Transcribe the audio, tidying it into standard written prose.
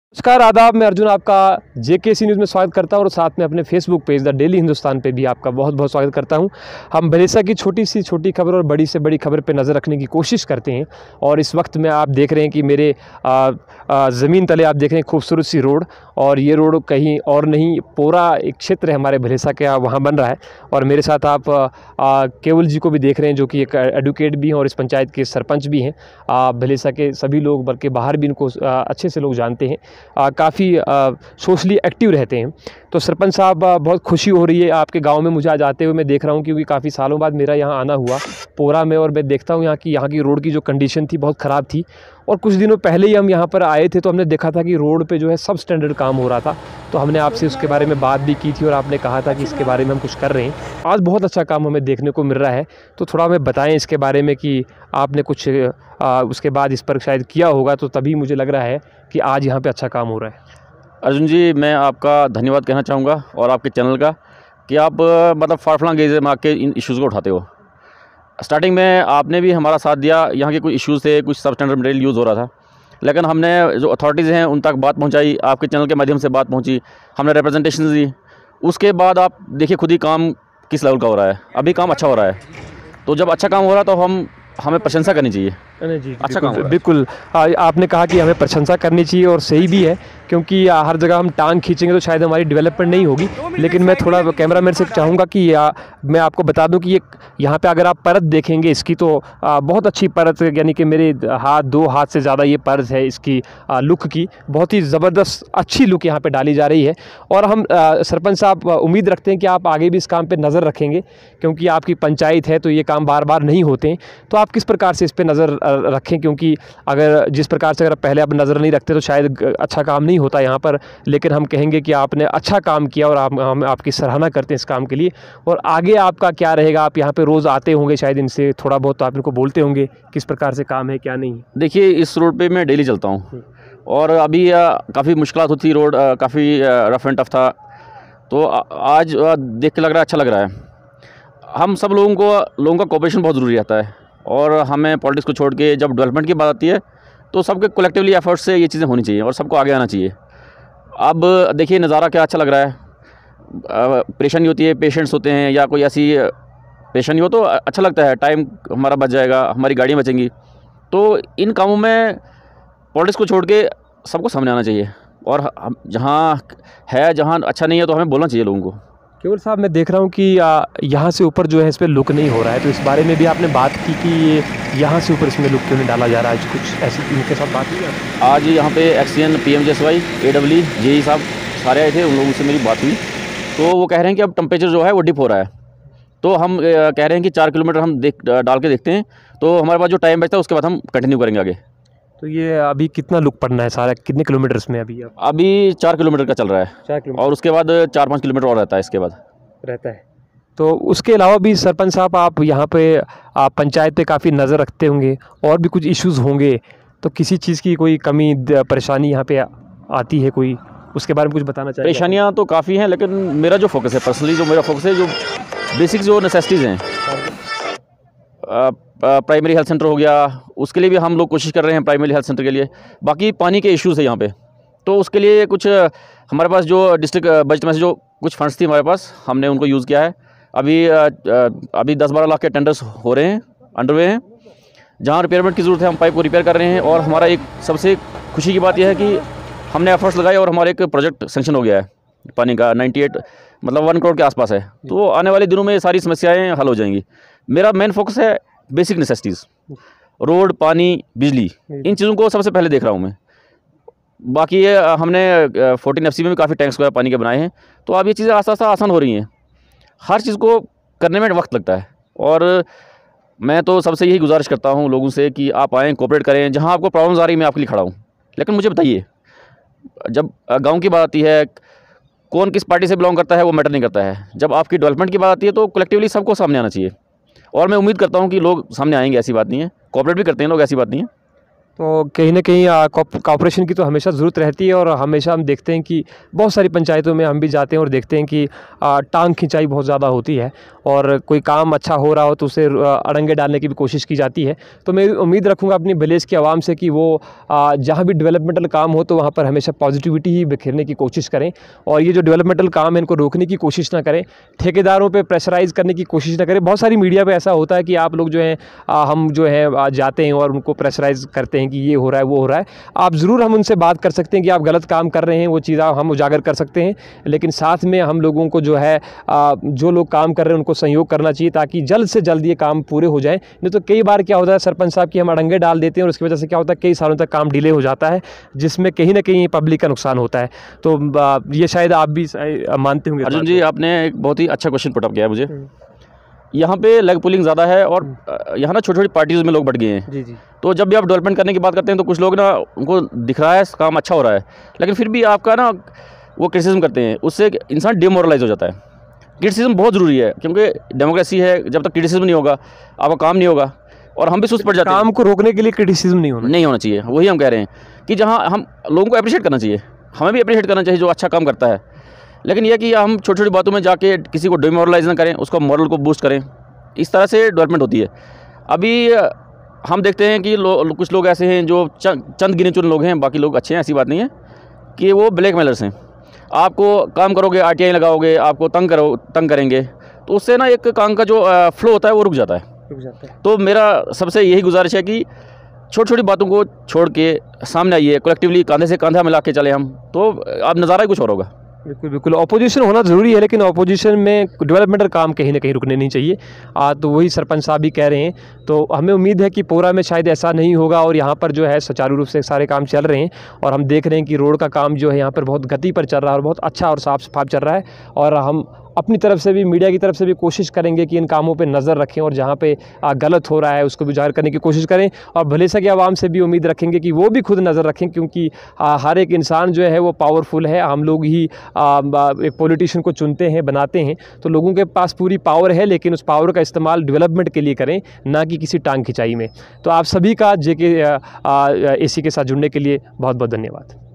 नमस्कार आदाब, मैं अर्जुन आपका जेकेसी न्यूज़ में स्वागत करता हूं और साथ में अपने Facebook page the daily Hindustan पे भी आपका बहुत बहुत स्वागत करता हूं। हम भलेसा की छोटी से छोटी खबर और बड़ी से बड़ी खबर पे नज़र रखने की कोशिश करते हैं और इस वक्त में आप देख रहे हैं कि मेरे ज़मीन तले आप देख रहे हैं खूबसूरत सी रोड, और ये रोड कहीं और नहीं, पूरा एक क्षेत्र है हमारे भलेसा का, वहाँ बन रहा है। और मेरे साथ आप केवल जी को भी देख रहे हैं जो कि एक एडवोकेट भी हैं और इस पंचायत के सरपंच भी हैं। भलेसा के सभी लोग बल्कि बाहर भी इनको अच्छे से लोग जानते हैं, काफ़ी सोशली एक्टिव रहते हैं। तो सरपंच साहब, बहुत खुशी हो रही है आपके गांव में मुझे आज आते हुए। मैं देख रहा हूं क्योंकि काफ़ी सालों बाद मेरा यहां आना हुआ पोरा में, और मैं देखता हूं यहाँ की रोड की जो कंडीशन थी बहुत ख़राब थी। और कुछ दिनों पहले ही हम यहाँ पर आए थे तो हमने देखा था कि रोड पे जो है सब स्टैंडर्ड काम हो रहा था। तो हमने आपसे उसके बारे में बात भी की थी और आपने कहा था कि इसके बारे में हम कुछ कर रहे हैं। आज बहुत अच्छा काम हमें देखने को मिल रहा है, तो थोड़ा हमें बताएं इसके बारे में कि आपने कुछ उसके बाद इस पर शायद किया होगा, तो तभी मुझे लग रहा है कि आज यहाँ पे अच्छा काम हो रहा है। अर्जुन जी, मैं आपका धन्यवाद कहना चाहूँगा और आपके चैनल का कि आप मतलब फार-फ्लंग एरिया में आके इन इश्यूज़ को उठाते हो। स्टार्टिंग में आपने भी हमारा साथ दिया, यहाँ के कुछ इश्यूज़ थे, कुछ सब स्टैंडर्ड मटेरियल यूज़ हो रहा था, लेकिन हमने जो अथॉरिटीज़ हैं उन तक बात पहुँचाई, आपके चैनल के माध्यम से बात पहुँची, हमने रिप्रेजेंटेशन दी। उसके बाद आप देखिए खुद ही काम किस लेवल का हो रहा है। अभी काम अच्छा हो रहा है, तो जब अच्छा काम हो रहा है तो हमें प्रशंसा करनी चाहिए। जी, अच्छा काम हो रहा है। बिल्कुल। आपने कहा कि हमें प्रशंसा करनी चाहिए और सही भी है, क्योंकि हर जगह हम टांग खींचेंगे तो शायद हमारी डेवलपमेंट नहीं होगी। लेकिन मैं थोड़ा कैमरामैन से चाहूँगा कि मैं आपको बता दूं कि ये यहाँ पे अगर आप परत देखेंगे इसकी, तो बहुत अच्छी परत, यानी कि मेरे दो हाथ से ज़्यादा ये परत है इसकी लुक की। बहुत ही ज़बरदस्त अच्छी लुक यहाँ पे डाली जा रही है। और हम सरपंच साहब उम्मीद रखते हैं कि आप आगे भी इस काम पर नज़र रखेंगे, क्योंकि आपकी पंचायत है तो ये काम बार बार नहीं होते हैं। तो आप किस प्रकार से इस पर नज़र रखें, क्योंकि अगर जिस प्रकार से अगर पहले आप नज़र नहीं रखते तो शायद अच्छा काम नहीं होता यहाँ पर। लेकिन हम कहेंगे कि आपने अच्छा काम किया और हम आपकी सराहना करते हैं इस काम के लिए। और आगे आपका क्या रहेगा? आप यहाँ पे रोज़ आते होंगे, शायद इनसे थोड़ा बहुत तो आप इनको बोलते होंगे किस प्रकार से काम है क्या नहीं। देखिए, इस रोड पे मैं डेली चलता हूँ और अभी काफ़ी मुश्किलात होती, रोड काफ़ी रफ एंड टफ था, तो आज देख के लग रहा है अच्छा लग रहा है। हम सब लोगों का कोऑपरेशन बहुत ज़रूरी रहता है, और हमें पॉलिटिक्स को छोड़ के जब डेवलपमेंट की बात आती है तो सबके कलेक्टिवली एफर्ट से ये चीज़ें होनी चाहिए और सबको आगे आना चाहिए। अब देखिए नज़ारा क्या अच्छा लग रहा है। परेशानी होती है, पेशेंट्स होते हैं या कोई ऐसी परेशानी हो तो अच्छा लगता है, टाइम हमारा बच जाएगा, हमारी गाड़ियाँ बचेंगी। तो इन कामों में पॉलिटिक्स को छोड़ के सबको सामने आना चाहिए, और जहाँ अच्छा नहीं है तो हमें बोलना चाहिए लोगों को। केवल साहब, मैं देख रहा हूँ कि यहाँ से ऊपर जो है इस पर लुक नहीं हो रहा है, तो इस बारे में भी आपने बात की कि ये यहाँ से ऊपर इसमें लुक क्यों नहीं डाला जा रहा है? कुछ ऐसी इनके साथ बात हुई आपकी? आज यहाँ पे एक्सईएन, पीएमजेएसवाई, एडब्ल्यू, जेई साहब सारे आए थे, उन लोगों से मेरी बात हुई, तो वो कह रहे हैं कि अब टेम्परेचर जो है वो डिप हो रहा है। तो हम कह रहे हैं कि 4 किलोमीटर हम डाल के देखते हैं, तो हमारे पास जो टाइम बचता है उसके बाद हम कंटिन्यू करेंगे आगे। तो ये अभी कितना लुक पड़ना है सारा, कितने किलोमीटर्स में अभी 4 किलोमीटर का चल रहा है, 4 किलोमीटर, और उसके बाद 4-5 किलोमीटर और रहता है इसके बाद रहता है। तो उसके अलावा भी सरपंच साहब, आप यहाँ पे पंचायत पे काफ़ी नज़र रखते होंगे और भी कुछ इश्यूज़ होंगे, तो किसी चीज़ की कोई कमी परेशानी यहाँ पे आती है कोई, उसके बारे में कुछ बताना चाहिए? परेशानियाँ तो काफ़ी हैं, लेकिन मेरा जो फोकस है पर्सनली, जो मेरा फोकस है, जो बेसिक जो नेसेसिटीज़ हैं, प्राइमरी हेल्थ सेंटर हो गया, उसके लिए भी हम लोग कोशिश कर रहे हैं प्राइमरी हेल्थ सेंटर के लिए। बाकी पानी के इश्यूज़ है यहाँ पे, तो उसके लिए कुछ हमारे पास जो डिस्ट्रिक्ट बजट में से जो कुछ फंड्स थी हमारे पास, हमने उनको यूज़ किया है। अभी 10-12 लाख के टेंडर्स हो रहे हैं, अंडरवे हैं। जहाँ रिपेयरमेंट की ज़रूरत है हम पाइप को रिपेयर कर रहे हैं, और हमारा एक सबसे खुशी की बात यह है कि हमने एफर्ट्स लगाए और हमारा एक प्रोजेक्ट सेंक्शन हो गया है पानी का, 98 मतलब 1 करोड़ के आसपास है। तो आने वाले दिनों में ये सारी समस्याएँ हल हो जाएंगी। मेरा मेन फोकस है बेसिक नेसेसिटीज़, रोड, पानी, बिजली, इन चीज़ों को सबसे पहले देख रहा हूँ मैं। बाकी ये हमने 14FC में भी काफ़ी टैंक्स वगैरह पानी के बनाए हैं, तो अब ये चीज़ें आस्ते आसान हो रही हैं। हर चीज़ को करने में वक्त लगता है, और मैं तो सबसे यही गुजारिश करता हूँ लोगों से कि आप आएँ, कोऑपरेट करें। जहाँ आपको प्रॉब्लम्स आ रही है मैं आपके लिए खड़ा हूँ, लेकिन मुझे बताइए, जब गाँव की बात आती है, कौन किस पार्टी से बिलोंग करता है वो मैटर नहीं करता है। जब आपकी डेवलपमेंट की बात आती है तो कलेक्टिवली सबको सामने आना चाहिए, और मैं उम्मीद करता हूँ कि लोग सामने आएंगे, ऐसी बात नहीं है, कोऑपरेट भी करते हैं लोग, ऐसी बात नहीं है। तो कहीं न कहीं कॉपरेशन की तो हमेशा ज़रूरत रहती है और हमेशा हम देखते हैं कि बहुत सारी पंचायतों में हम भी जाते हैं और देखते हैं कि टांग खिंचाई बहुत ज़्यादा होती है और कोई काम अच्छा हो रहा हो तो उसे अड़ंगे डालने की भी कोशिश की जाती है। तो मैं उम्मीद रखूँगा अपनी भलेस की आवाम से कि वो जहाँ भी डेवलपमेंटल काम हो तो वहाँ पर हमेशा पॉजिटिविटी ही बिखेरने की कोशिश करें और ये जो डेवलपमेंटल काम है इनको रोकने की कोशिश ना करें, ठेकेदारों पे प्रेशराइज़ करने की कोशिश ना करें। बहुत सारी मीडिया पे ऐसा होता है कि आप लोग जो हैं हम जो है जाते हैं और उनको प्रेशराइज़ करते हैं कि ये हो रहा है वो हो रहा है। आप ज़रूर हम उनसे बात कर सकते हैं कि आप गलत काम कर रहे हैं, वो चीज़ हम उजागर कर सकते हैं, लेकिन साथ में हम लोगों को जो है जो लोग काम कर रहे हैं उनको सहयोग करना चाहिए ताकि जल्द से जल्द ये काम पूरे हो जाएँ। नहीं तो कई बार क्या होता है सरपंच साहब कि हम अड़ंगे डाल देते हैं और उसकी वजह से क्या होता है कई सालों तक काम डिले हो जाता है, जिसमें कहीं न कहीं पब्लिक का नुकसान होता है। तो ये शायद आप भी मानते होंगे। अर्जुन जी, आपने एक बहुत ही अच्छा क्वेश्चन पुट अप किया है मुझे। यहाँ पे लेग पुलिंग ज़्यादा है और यहाँ ना छोटी छोटी पार्टीज़ में लोग बढ़ गए हैं। जी जी। तो जब भी आप डेवलपमेंट करने की बात करते हैं तो कुछ लोग ना उनको दिख रहा है काम अच्छा हो रहा है, लेकिन फिर भी आपका ना वो क्रिटिसिज्म करते हैं, उससे इंसान डिमोरलाइज हो जाता है। क्रिटिसिज्म बहुत ज़रूरी है क्योंकि डेमोक्रेसी है, जब तक क्रिटिसिज्म नहीं होगा आपका काम नहीं होगा और हम भी सुस्त पड़ जाते हैं। काम को रोकने के लिए क्रिटिसिज्म नहीं होना चाहिए। वही हम कह रहे हैं कि जहाँ हम लोगों को अप्रिशिएट करना चाहिए, हमें भी अप्रिशिएट करना चाहिए जो अच्छा काम करता है, लेकिन यह कि हम छोटी छोटी बातों में जाके किसी को डिमोरलाइज ना करें, उसका मॉरल को बूस्ट करें। इस तरह से डेवलपमेंट होती है। अभी हम देखते हैं कि कुछ लोग ऐसे हैं जो चंद गिने चुने लोग हैं, बाकी लोग अच्छे हैं, ऐसी बात नहीं है कि वो ब्लैकमेलर्स हैं। आपको काम करोगे, RTI लगाओगे, आपको तंग करेंगे, तो उससे ना एक काम का जो फ्लो होता है वो रुक जाता है। तो मेरा सबसे यही गुजारिश है कि छोटी छोटी बातों को छोड़ के सामने आइए, कलेक्टिवली कंधे से कंधा मिला के चले हम, तो अब नज़ारा ही कुछ और होगा। बिल्कुल बिल्कुल, ऑपोजिशन होना ज़रूरी है, लेकिन ऑपोजिशन में डेवलपमेंटल काम कहीं ना कहीं रुकने नहीं चाहिए। तो वही सरपंच साहब भी कह रहे हैं, तो हमें उम्मीद है कि पोरा में शायद ऐसा नहीं होगा और यहाँ पर जो है सुचारू रूप से सारे काम चल रहे हैं और हम देख रहे हैं कि रोड का काम जो है यहाँ पर बहुत गति पर चल रहा है और बहुत अच्छा और साफ शफाफ चल रहा है। और हम अपनी तरफ से भी, मीडिया की तरफ से भी कोशिश करेंगे कि इन कामों पे नज़र रखें और जहाँ पे गलत हो रहा है उसको भी जाहिर करने की कोशिश करें। और भले से कि आवाम से भी उम्मीद रखेंगे कि वो भी खुद नज़र रखें, क्योंकि हर एक इंसान जो है वो पावरफुल है। हम लोग ही एक पॉलिटिशियन को चुनते हैं, बनाते हैं, तो लोगों के पास पूरी पावर है, लेकिन उस पावर का इस्तेमाल डेवलपमेंट के लिए करें, ना कि किसी टांग खिंचाई में। तो आप सभी का JK AC के साथ जुड़ने के लिए बहुत बहुत धन्यवाद।